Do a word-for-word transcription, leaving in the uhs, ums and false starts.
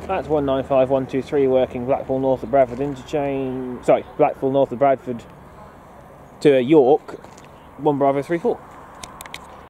That's one nine five one two three working Blackpool north of Bradford interchange. Sorry, Blackpool north of Bradford to York, one Bravo three four.